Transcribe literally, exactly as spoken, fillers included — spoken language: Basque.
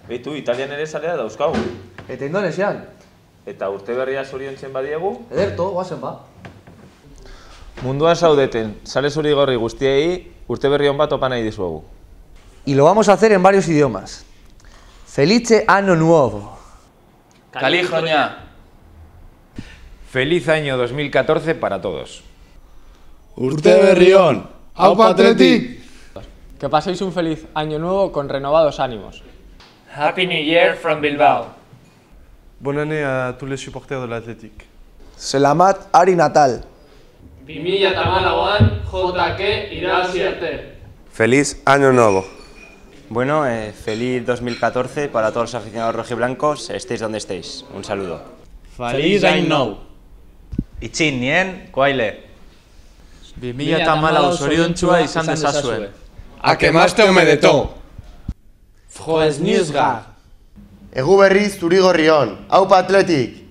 Beitu, Italian ere zalea dauzkagu. Eta Indonesian. Eta urte berria zoriontzen badiegu? Ederto, guazen ba. Munduan zaudeten, sale zurigorri guztiei, urte berri hon bat opa nahi dizuegu. Y lo vamos a hacer en varios idiomas. Felice Año Nuevo. Calijoña. Feliz año dos mil catorce para todos. Urte berri on. Aupa Athletic. Que paséis un feliz año nuevo con renovados ánimos. Happy New Year from Bilbao. Bonne année à tous les supporters de l'Athletic. Selamat Hari Natal. bi mila hamalauan J K irabazi arte. Feliz Año Nuevo. Bueno, eh, feliz dos mil catorce para todos los aficionados rojiblancos, estéis donde estéis. Un saludo. Feliz Año Nuevo. Itxin nien, koaile. bi mila hamalau zoriontsua izan dezazue. Akemazte omedeto. Frohes Newsgar. Egu berriz Zurigorri on. Aupa Athletic.